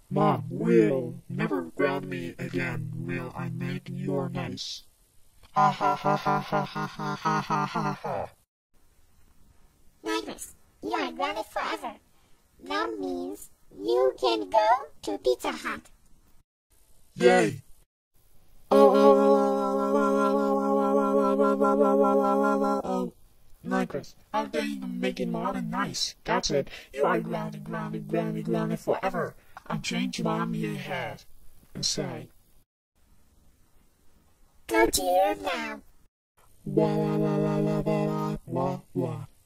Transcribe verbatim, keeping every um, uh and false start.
Mom will never ground me again. Will I make you nice? Ha ha ha ha ha ha ha ha ha ha ha. Nicholas, you are grounded forever. That means you can go to Pizza Hut. Yay! Oh, oh, oh, oh, oh, oh, oh, oh, Nicholas, how dare you make it more than nice? That's it. You are grounded, grounded, grounded, grounded forever. I'll change Mom your head and say, Go to your room now. Wah, wah, wah, wah, wah, wah, wah, wah.